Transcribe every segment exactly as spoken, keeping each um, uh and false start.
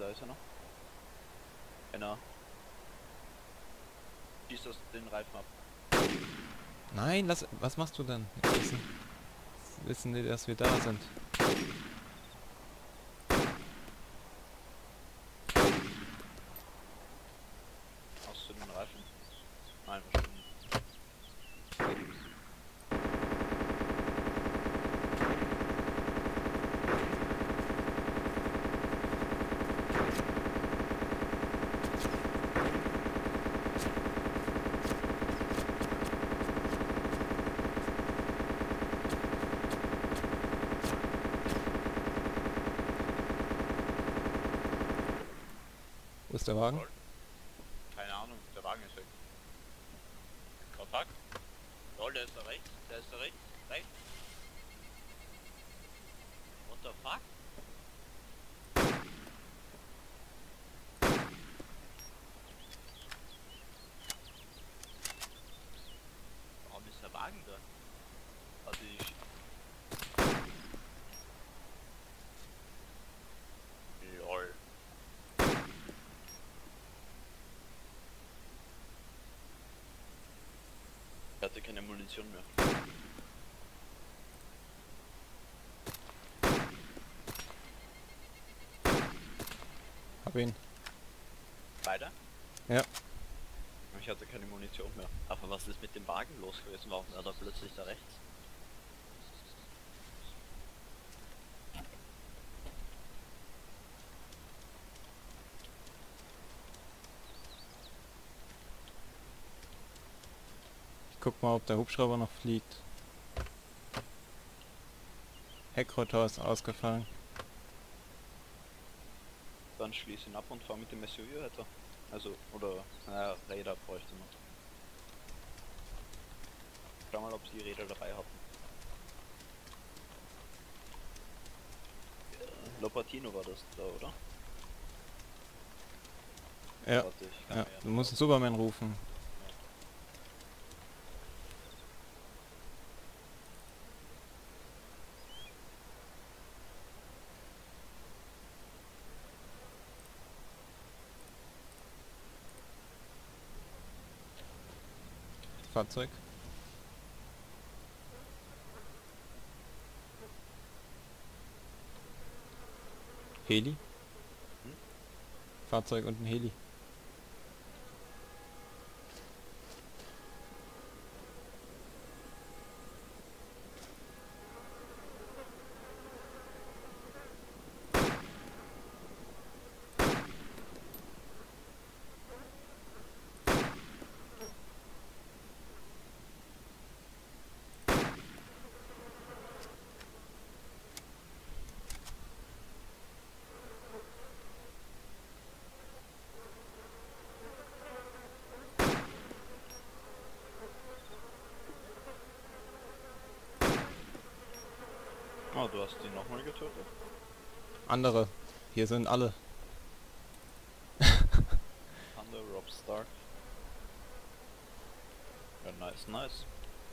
da ist er noch. Genau. Schießt das den Reifen ab. Nein, lass, was machst du denn? Wissen, wissen die, dass wir da sind? Hast du den Reifen? Nein, wahrscheinlich nicht. Wo ist der Wagen? Lol. Keine Ahnung, der Wagen ist weg. Oh fuck. Lol, der ist da rechts. Der ist da rechts. Rechts. What the fuck? Warum ist der Wagen da? Also ich... Lol. Ich hatte keine Munition mehr. Hab ihn. Weiter? Ja. Ich hatte keine Munition mehr. Aber was ist mit dem Wagen los gewesen? Warum war da plötzlich da rechts? Ich guck mal, ob der Hubschrauber noch fliegt. Heckrotor ist ausgefallen. Dann schließ ihn ab und fahr mit dem S U V weiter. Also, oder, naja, Räder bräuchte man. Schau mal, ob sie Räder dabei hatten. Ja, Lopatino war das da, oder? Ja, Warte, ich kann ja. mir ja Du noch musst was- Superman rufen. Fahrzeug. Heli. Hm? Fahrzeug und ein Heli. Oh, du hast ihn nochmal getötet? Andere. Hier sind alle. Thunder, Rob Stark. Ja, nice, nice.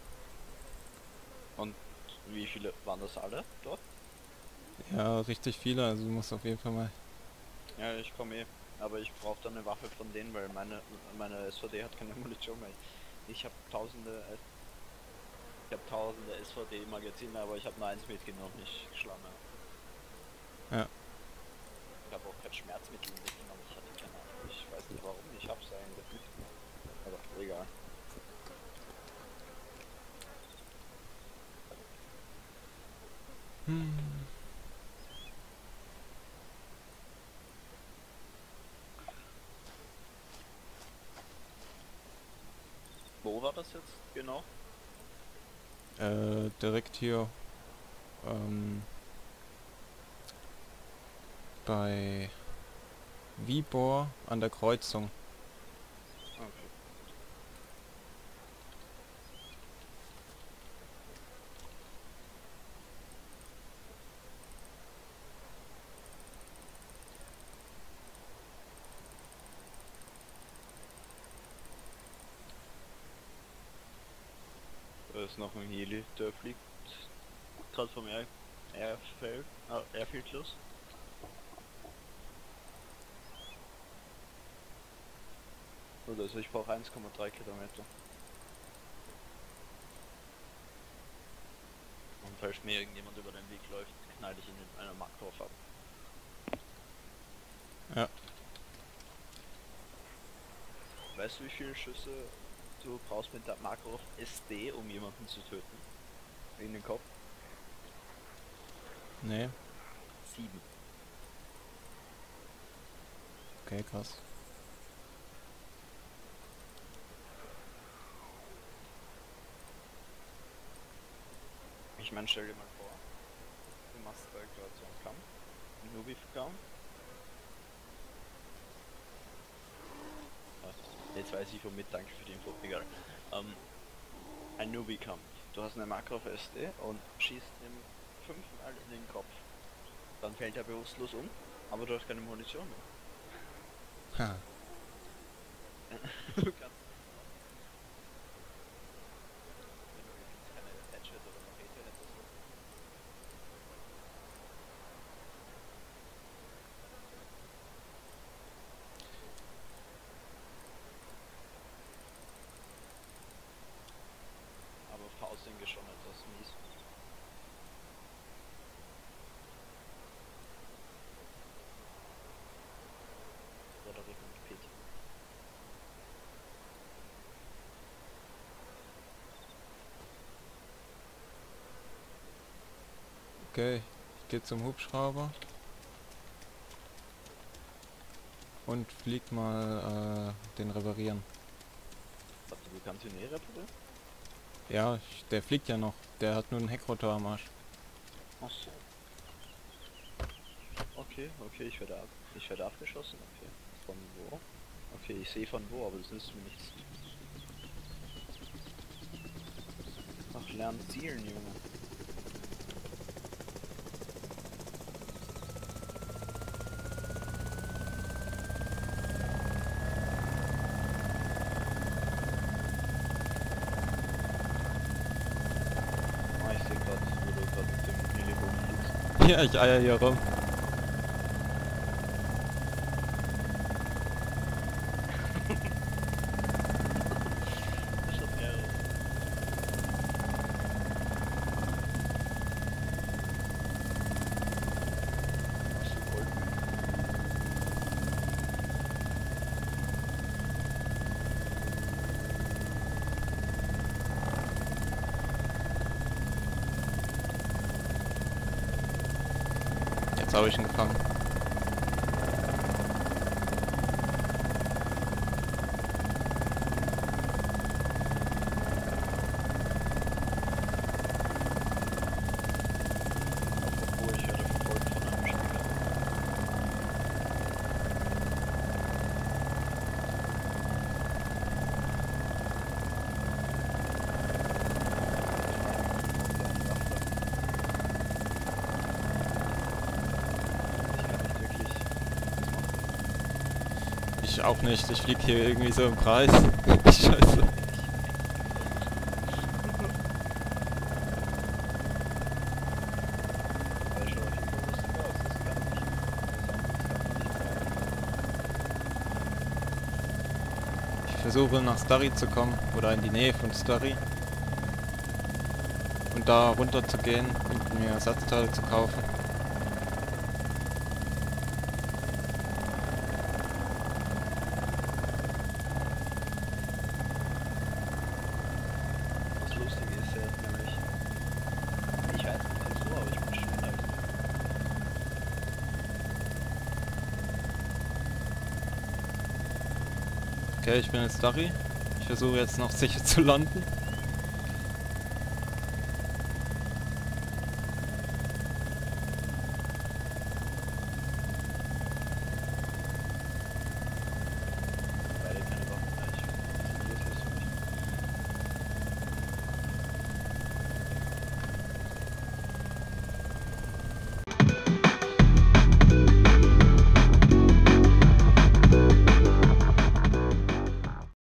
Und wie viele waren das alle dort? Ja, richtig viele. Also du musst auf jeden Fall mal... Ja, ich komme eh. Aber ich brauche dann eine Waffe von denen, weil meine meine S V D hat keine Munition mehr. Ich habe tausende ich habe tausende S V D Magazine, aber ich habe nur eins mitgenommen, ich Schlammer. Ja. Ich habe auch kein Schmerzmittel mitgenommen, ich hatte keine Ahnung. Ich weiß nicht warum, ich hab's eigentlich mitgenommen. Aber egal. Hm. Wo war das jetzt genau? Äh, direkt hier ähm, bei Wibor an der Kreuzung. Okay. Da ist noch ein Heli, der fliegt gerade vom Air Airfield, äh, Airfield los. Oder also ich brauche eins Komma drei Kilometer. Und falls mir irgendjemand über den Weg läuft, knall ich ihn in einer Makrov ab. Ja. Weißt du, wie viele Schüsse du brauchst mit der Makrov S D, um jemanden zu töten? In den Kopf? Nee. Sieben. Okay, krass. Ich meine, stell dir mal vor, du machst da gerade so einen Kampf, einen Nubi-Kampf. Jetzt weiß ich womit, danke für die Info, egal. Ähm, ein Nubi-Kampf. Du hast eine Makrov S D und schießt ihm fünfmal in den Kopf. Dann fällt er bewusstlos um, aber du hast keine Munition mehr. Ha. Du kannst wenn du jetzt keine Headshot oder Machete hättest. Aber Fausting ist schon etwas mies. Oder und Pit. Okay, ich gehe zum Hubschrauber. Und flieg mal äh, den reparieren. Warte, du kannst ihn eh reparieren? Ja, ich, der fliegt ja noch. Der hat nur einen Heckrotor am Arsch. Ach so. Okay, okay, ich werde ab. Ich werde abgeschossen, okay. Von wo? Okay, ich sehe von wo, aber das nützt mir nichts. Ach, lernen zielen, Junge. Ah, ich sehe gerade, wo du gerade mit dem Heli hochfliegst. Ja, ich eier hier rum. Das ist mehrere. Hast du Gold? Jetzt habe ich ihn gefangen. Apropos, ich werde verfolgt von einem Spieler. Ich auch nicht. Ich flieg hier irgendwie so im Kreis. Scheiße. Ich versuche nach Starry zu kommen oder in die Nähe von Starry und da runter zu gehen und mir Ersatzteile zu kaufen. Das Lustige ist ja nämlich, ich weiß nicht wieso, aber ich bin schneller als du. Okay, ich bin in Starry. Ich versuche jetzt noch sicher zu landen.